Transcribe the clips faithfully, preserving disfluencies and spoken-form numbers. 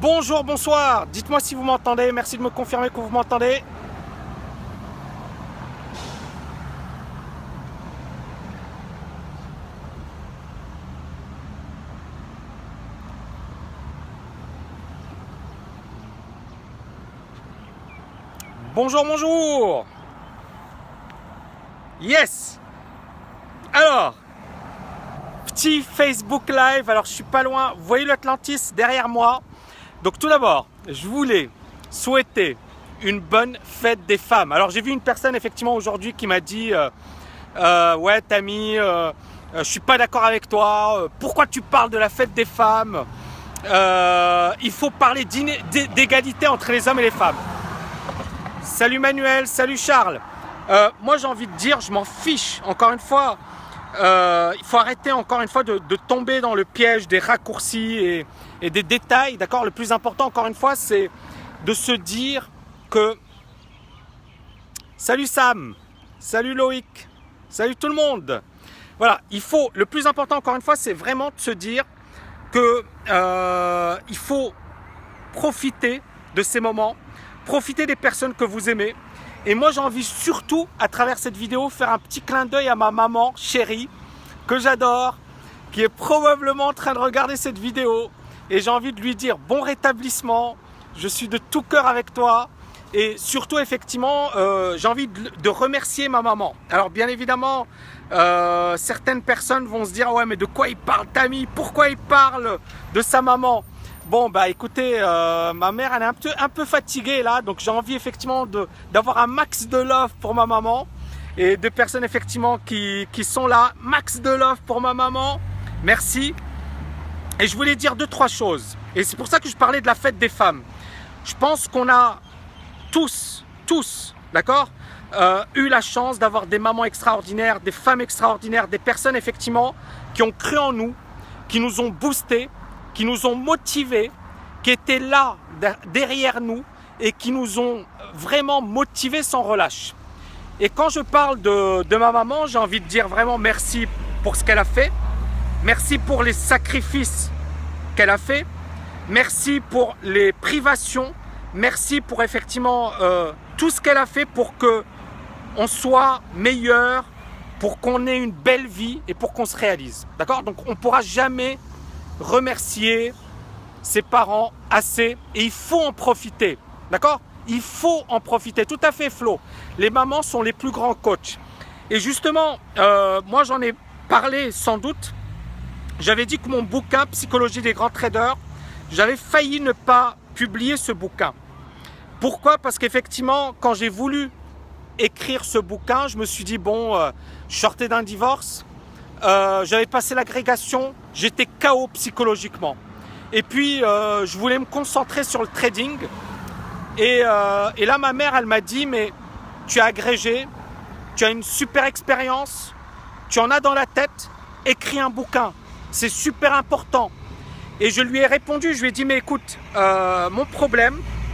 Bonjour, bonsoir, dites-moi si vous m'entendez, merci de me confirmer que vous m'entendez. Bonjour, bonjour. Yes. Alors, petit Facebook Live, alors je suis pas loin, vous voyez l'Atlantis derrière moi. Donc tout d'abord, je voulais souhaiter une bonne fête des femmes. Alors j'ai vu une personne effectivement aujourd'hui qui m'a dit euh, euh, ouais Tammy, euh, euh, je suis pas d'accord avec toi, euh, pourquoi tu parles de la fête des femmes, euh, il faut parler d'égalité entre les hommes et les femmes. Salut Manuel, salut Charles. Euh, moi j'ai envie de dire, je m'en fiche, encore une fois. Euh, il faut arrêter encore une fois de, de tomber dans le piège des raccourcis et, et des détails, d'accord. Le plus important encore une fois c'est de se dire que salut Sam, salut Loïc, salut tout le monde. Voilà, il faut, le plus important encore une fois c'est vraiment de se dire que euh, il faut profiter de ces moments, profiter des personnes que vous aimez. Et moi j'ai envie surtout à travers cette vidéo faire un petit clin d'œil à ma maman chérie que j'adore, qui est probablement en train de regarder cette vidéo, et j'ai envie de lui dire bon rétablissement, je suis de tout cœur avec toi. Et surtout effectivement euh, j'ai envie de, de remercier ma maman. Alors bien évidemment euh, certaines personnes vont se dire ouais mais de quoi il parle Tammy, pourquoi il parle de sa maman? Bon bah écoutez, euh, ma mère elle est un peu, un peu fatiguée là, donc j'ai envie effectivement d'avoir un max de love pour ma maman, et de personnes effectivement qui, qui sont là, max de love pour ma maman, merci. Et je voulais dire deux trois choses, et c'est pour ça que je parlais de la fête des femmes. Je pense qu'on a tous, tous, d'accord, euh, eu la chance d'avoir des mamans extraordinaires, des femmes extraordinaires, des personnes effectivement qui ont cru en nous, qui nous ont boostés, qui nous ont motivés, qui étaient là derrière nous et qui nous ont vraiment motivés sans relâche. Et quand je parle de, de ma maman, j'ai envie de dire vraiment merci pour ce qu'elle a fait, merci pour les sacrifices qu'elle a fait, merci pour les privations, merci pour effectivement euh, tout ce qu'elle a fait pour que on soit meilleur, pour qu'on ait une belle vie et pour qu'on se réalise. D'accord? Donc on ne pourra jamais remercier ses parents assez, et il faut en profiter, d'accord? Il faut en profiter, tout à fait Flo. Les mamans sont les plus grands coachs. Et justement, euh, moi j'en ai parlé sans doute, j'avais dit que mon bouquin Psychologie des grands traders, j'avais failli ne pas publier ce bouquin. Pourquoi? Parce qu'effectivement, quand j'ai voulu écrire ce bouquin, je me suis dit bon, euh, je sortais d'un divorce, Euh, j'avais passé l'agrégation, j'étais K O psychologiquement. Et puis, euh, je voulais me concentrer sur le trading. Et, euh, et là, ma mère, elle m'a dit, mais tu as agrégé, tu as une super expérience, tu en as dans la tête, écris un bouquin, c'est super important. Et je lui ai répondu, je lui ai dit, mais écoute, euh, mon problème,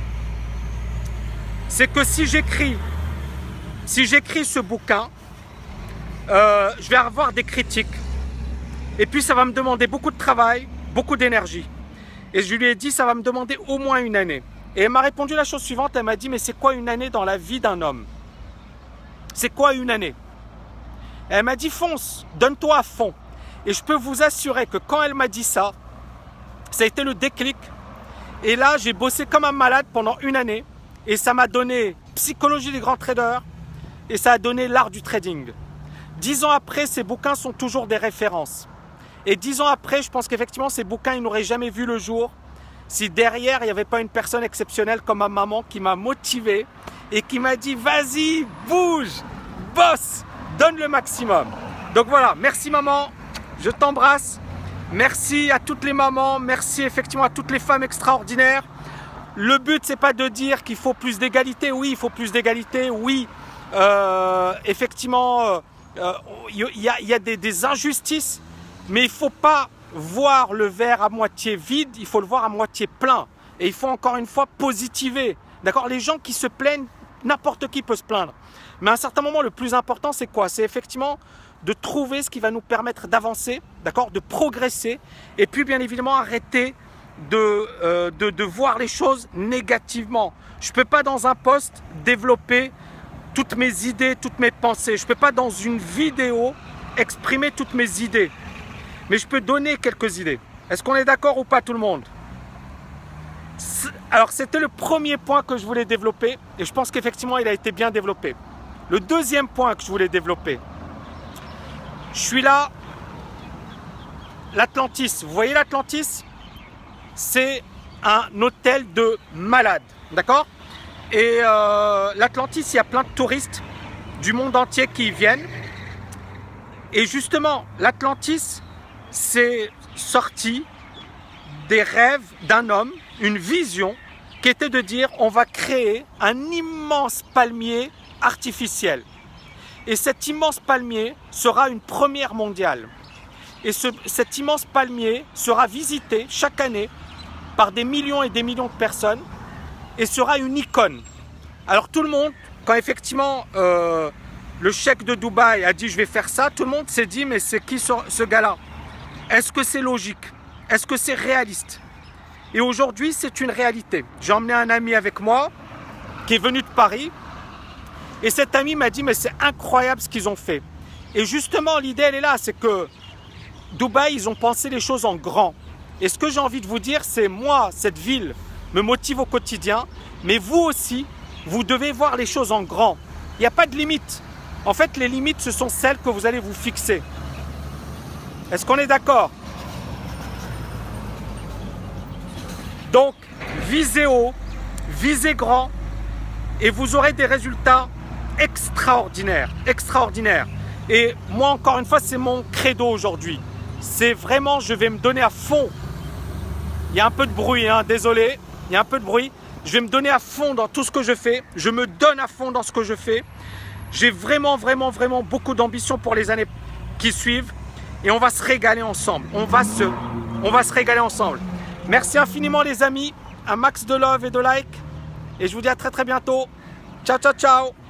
c'est que si j'écris, si j'écris ce bouquin, Euh, je vais avoir des critiques, et puis ça va me demander beaucoup de travail, beaucoup d'énergie. Et je lui ai dit ça va me demander au moins une année. Et elle m'a répondu la chose suivante, elle m'a dit mais c'est quoi une année dans la vie d'un homme? C'est quoi une année? Et elle m'a dit fonce, donne-toi à fond. Et je peux vous assurer que quand elle m'a dit ça, ça a été le déclic. Et là j'ai bossé comme un malade pendant une année, et ça m'a donné Psychologie des grands traders, et ça a donné l'art du trading. Dix ans après, ces bouquins sont toujours des références. Et dix ans après, je pense qu'effectivement, ces bouquins, ils n'auraient jamais vu le jour si derrière, il n'y avait pas une personne exceptionnelle comme ma maman qui m'a motivé et qui m'a dit « Vas-y, bouge, bosse, donne le maximum ». Donc voilà, merci maman, je t'embrasse. Merci à toutes les mamans, merci effectivement à toutes les femmes extraordinaires. Le but, c'est pas de dire qu'il faut plus d'égalité. Oui, il faut plus d'égalité. Oui, euh, effectivement... Euh, Il euh, y a, y a des, des injustices, mais il ne faut pas voir le verre à moitié vide, il faut le voir à moitié plein. Et il faut encore une fois positiver. D'accord? Les gens qui se plaignent, n'importe qui peut se plaindre. Mais à un certain moment, le plus important, c'est quoi? C'est effectivement de trouver ce qui va nous permettre d'avancer, d'accord, de progresser, et puis bien évidemment arrêter de, euh, de, de voir les choses négativement. Je ne peux pas dans un post développer toutes mes idées, toutes mes pensées. Je ne peux pas dans une vidéo exprimer toutes mes idées. Mais je peux donner quelques idées. Est-ce qu'on est d'accord ou pas tout le monde? Alors c'était le premier point que je voulais développer et je pense qu'effectivement il a été bien développé. Le deuxième point que je voulais développer, je suis là, l'Atlantis. Vous voyez l'Atlantis? C'est un hôtel de malades, d'accord? Et euh, l'Atlantis, il y a plein de touristes du monde entier qui y viennent. Et justement, l'Atlantis, c'est sorti des rêves d'un homme, une vision qui était de dire on va créer un immense palmier artificiel. Et cet immense palmier sera une première mondiale. Et ce, cet immense palmier sera visité chaque année par des millions et des millions de personnes et sera une icône. Alors tout le monde, quand effectivement euh, le cheikh de Dubaï a dit je vais faire ça, tout le monde s'est dit mais c'est qui ce, ce gars-là? Est-ce que c'est logique? Est-ce que c'est réaliste? Et aujourd'hui c'est une réalité. J'ai emmené un ami avec moi qui est venu de Paris et cet ami m'a dit mais c'est incroyable ce qu'ils ont fait. Et justement l'idée elle est là, c'est que Dubaï ils ont pensé les choses en grand. Et ce que j'ai envie de vous dire, c'est moi, cette ville me motive au quotidien, mais vous aussi, vous devez voir les choses en grand. Il n'y a pas de limite. En fait, les limites, ce sont celles que vous allez vous fixer. Est-ce qu'on est d'accord? Donc, visez haut, visez grand, et vous aurez des résultats extraordinaires, extraordinaires. Et moi, encore une fois, c'est mon credo aujourd'hui. C'est vraiment, je vais me donner à fond. Il y a un peu de bruit, hein, désolé, il y a un peu de bruit. Je vais me donner à fond dans tout ce que je fais. Je me donne à fond dans ce que je fais. J'ai vraiment, vraiment, vraiment beaucoup d'ambition pour les années qui suivent. Et on va se régaler ensemble. On va se, on va se régaler ensemble. Merci infiniment les amis. Un max de love et de like. Et je vous dis à très très bientôt. Ciao, ciao, ciao.